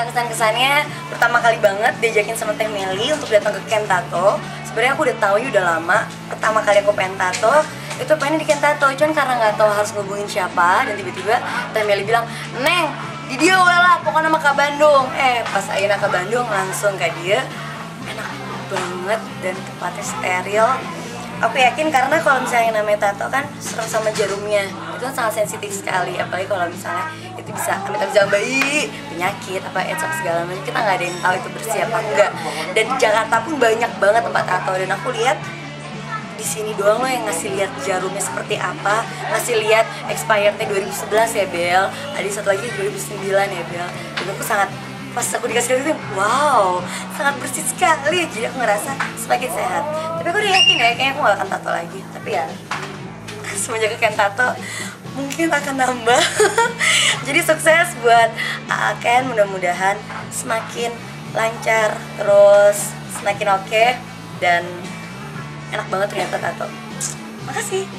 kesan-kesannya pertama kali banget diajakin sama Teh Meli untuk datang ke Ken Tato. Sebenarnya aku udah tahu udah lama. Pertama kali aku pengen tato itu pengen di Ken Tato, cuman karena nggak tahu harus ngubungin siapa, dan tiba-tiba Teh Meli bilang, "Neng, di dia lah, pokoknya sama Kak Bandung." Pas akhirnya ke Bandung langsung ke dia, enak banget dan tempatnya steril. Aku yakin karena kalau misalnya namanya tato kan serem sama jarumnya, itu kan sangat sensitif sekali, apalagi kalau misalnya itu bisa bisa bayi penyakit apa segala macam, kita nggak ada yang tahu itu bersih apa enggak. Dan di Jakarta pun banyak banget tempat tato, dan aku lihat di sini doang loh yang ngasih lihat jarumnya seperti apa, ngasih lihat expirednya 2011 ya Bel, ada satu lagi 2009 ya Bel. Dan aku sangat, pas aku dikasih itu, wow, sangat bersih sekali, jadi aku ngerasa semakin sehat. Tapi aku udah yakin ya, kayaknya aku gak akan tato lagi. Tapi ya, semenjak ke Ken Tato, mungkin akan nambah. Jadi sukses buat Ken, mudah-mudahan semakin lancar, terus semakin oke, dan enak banget ternyata tato. Makasih.